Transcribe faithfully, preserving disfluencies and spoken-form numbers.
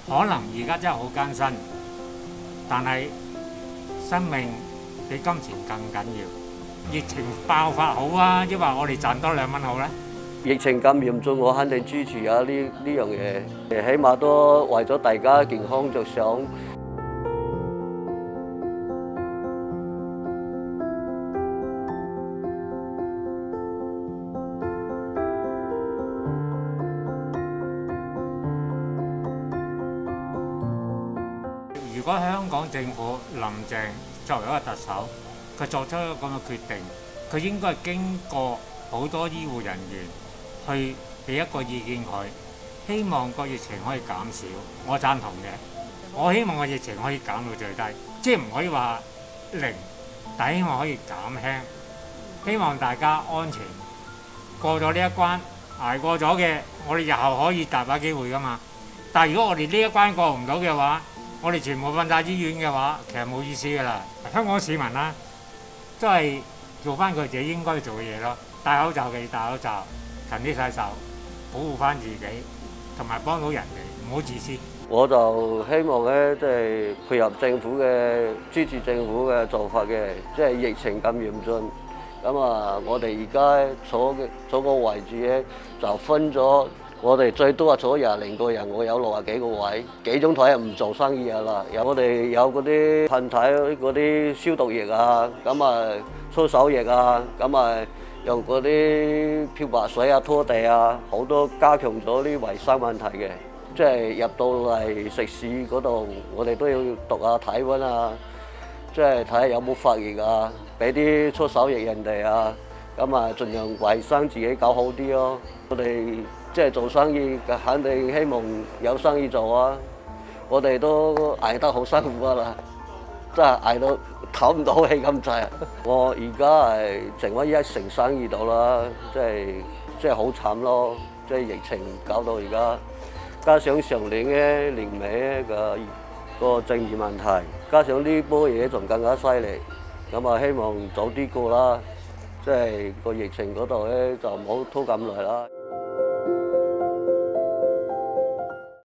可能而家真係好艱辛，但係生命比金錢更緊要。疫情爆發好啊，抑或我哋賺多兩蚊好咧？ 疫情咁嚴重，我肯定支持啊！呢呢樣嘢，起碼都為咗大家健康着想。 如果香港政府林鄭作為一個特首，佢作出一個咁嘅決定，佢應該係經過好多醫護人員去俾一個意見佢，希望個疫情可以減少。我贊同嘅，我希望個疫情可以減到最低，即係唔可以話零，但係希望可以減輕。希望大家安全過咗呢一關，捱過咗嘅，我哋日後可以大把機會㗎嘛。但係如果我哋呢一關過唔到嘅話，我哋全部瞓晒醫院嘅話，其實冇意思㗎啦。香港市民啦，都係做翻佢自己應該做嘅嘢咯。戴口罩嘅戴口罩，勤啲洗手，保護翻自己，同埋幫到人哋，唔好自私。 我就希望咧，即係配合政府嘅支持政府嘅做法嘅，即係疫情咁嚴峻，咁啊，我哋而家坐嘅坐個位置咧就分咗。我哋最多係坐廿零個人，我有六十幾個位，幾種台唔做生意啦。有我哋有嗰啲噴體嗰啲消毒液啊，咁啊搓手液啊，咁啊用嗰啲漂白水啊拖地啊，好多加強咗啲衞生問題嘅。即係入到嚟食肆嗰度，我哋都要讀下體温啊，即係睇下有冇發熱啊，俾啲搓手液人哋啊，咁啊盡量衞生自己搞好啲咯。我哋即係做生意，肯定希望有生意做啊！我哋都捱得好辛苦㗎啦，真係捱到唞唔到氣咁滯。我而家係剩翻一成生意到啦，即係即係好慘咯！即係疫情搞到而家，加上上年嘅年尾嘅個政治問題，加上呢波嘢仲更加犀利，咁啊希望早啲過啦！即係個疫情嗰度咧就唔好拖咁耐啦。